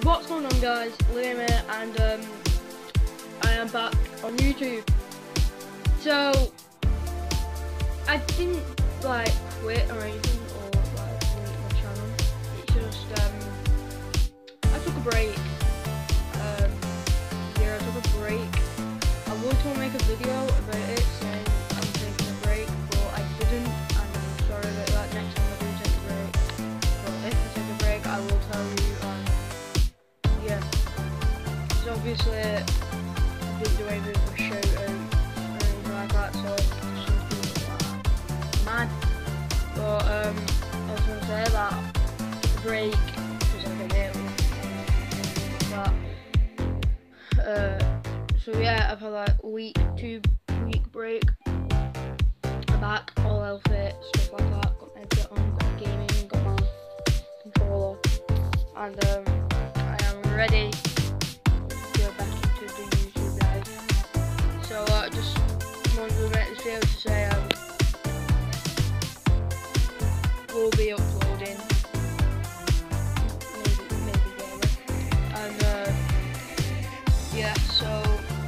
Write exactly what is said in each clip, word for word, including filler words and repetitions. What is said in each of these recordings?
What's going on, guys? Liam here, and um, I am back on YouTube. So I didn't like quit or anything, or like delete my channel. It's just um, I took a break. Um, yeah, I took a break. I was going to make a video about it, saying I'm taking a break, but I didn't, and I'm sorry about that. Next time I do take a break, but if I take a break, I will tell you. Um, yeah, because obviously I didn't do anything for shout out or anything like that, so some people are mad. But um, I was going to say that I took a break because I've been ill. But uh, so yeah, I've had like a week, two week break. I'm back, all healthy, stuff like that. Got my headset on, got my gaming, got my controller, and um. ready to go back into the YouTube live. So I uh, just wanted to make this video to say um, we'll be uploading maybe maybe daily. And uh, yeah, so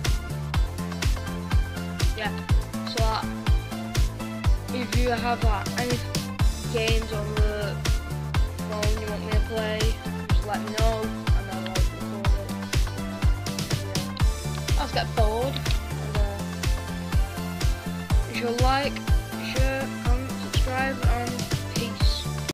yeah, so uh, if you have uh, any games on the phone you want me to play, just let me know. I just get bored, and uh, if you like, share, comment, subscribe, and